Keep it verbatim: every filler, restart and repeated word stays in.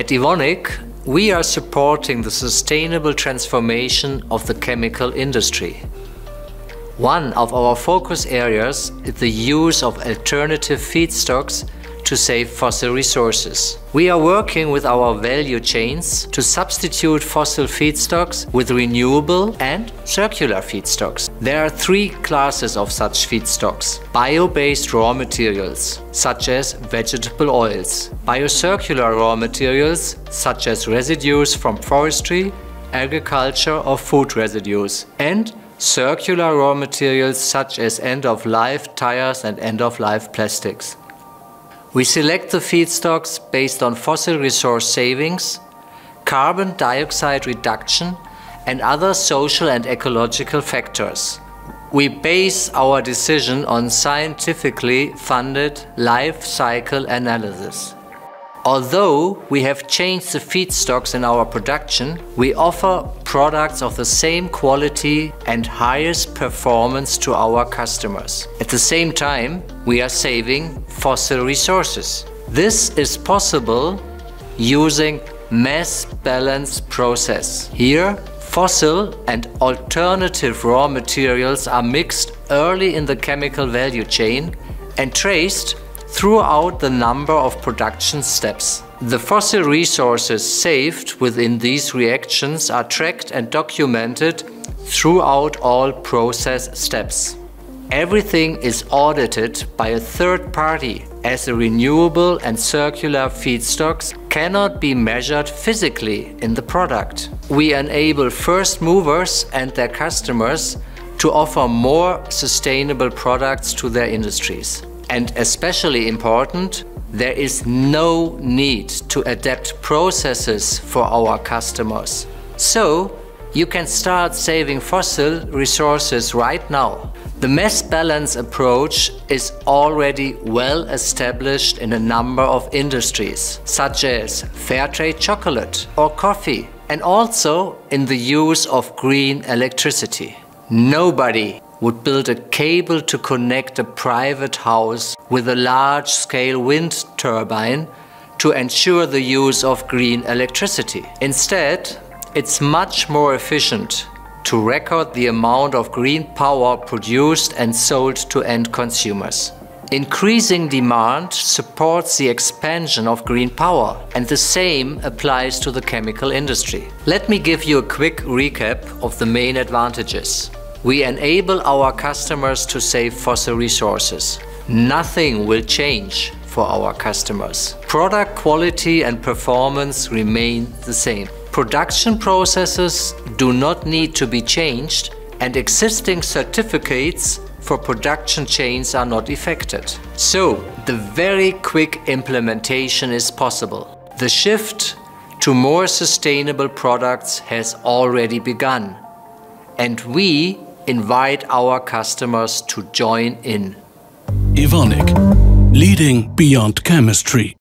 At Evonik, we are supporting the sustainable transformation of the chemical industry. One of our focus areas is the use of alternative feedstocks to save fossil resources. We are working with our value chains to substitute fossil feedstocks with renewable and circular feedstocks. There are three classes of such feedstocks: bio-based raw materials, such as vegetable oils; biocircular raw materials, such as residues from forestry, agriculture or food residues; and circular raw materials such as end-of-life tires and end-of-life plastics. We select the feedstocks based on fossil resource savings, carbon dioxide reduction and other social and ecological factors. We base our decision on scientifically funded life cycle analysis. Although we have changed the feedstocks in our production, we offer products of the same quality and highest performance to our customers. At the same time, we are saving fossil resources. This is possible using mass balance process. Here, fossil and alternative raw materials are mixed early in the chemical value chain and traced throughout the number of production steps. The fossil resources saved within these reactions are tracked and documented throughout all process steps. Everything is audited by a third party, as the renewable and circular feedstocks cannot be measured physically in the product. We enable first movers and their customers to offer more sustainable products to their industries. And especially important, there is no need to adapt processes for our customers. So, you can start saving fossil resources right now. The mass balance approach is already well established in a number of industries, such as fair trade chocolate or coffee, and also in the use of green electricity. Nobody would build a cable to connect a private house with a large-scale wind turbine to ensure the use of green electricity. Instead, it's much more efficient to record the amount of green power produced and sold to end consumers. Increasing demand supports the expansion of green power, and the same applies to the chemical industry. Let me give you a quick recap of the main advantages. We enable our customers to save fossil resources. Nothing will change for our customers. Product quality and performance remain the same. Production processes do not need to be changed, and existing certificates for production chains are not affected. So, the very quick implementation is possible. The shift to more sustainable products has already begun, and we invite our customers to join in. Evonik, leading beyond chemistry.